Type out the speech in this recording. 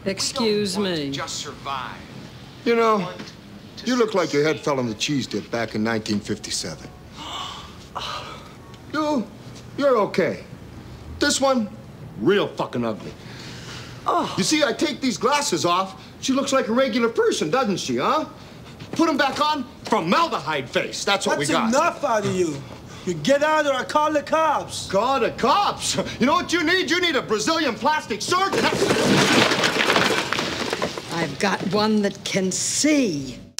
Excuse me. Just survive. You know, you look like your head fell on the cheese dip back in 1957. You're okay. This one, real fucking ugly. You see, I take these glasses off, she looks like a regular person, doesn't she, huh? Put them back on, formaldehyde face. That's what we got. That's enough out of you. You get out or I call the cops. Call the cops? You know what you need? You need a Brazilian plastic surgeon. I've got one that can see.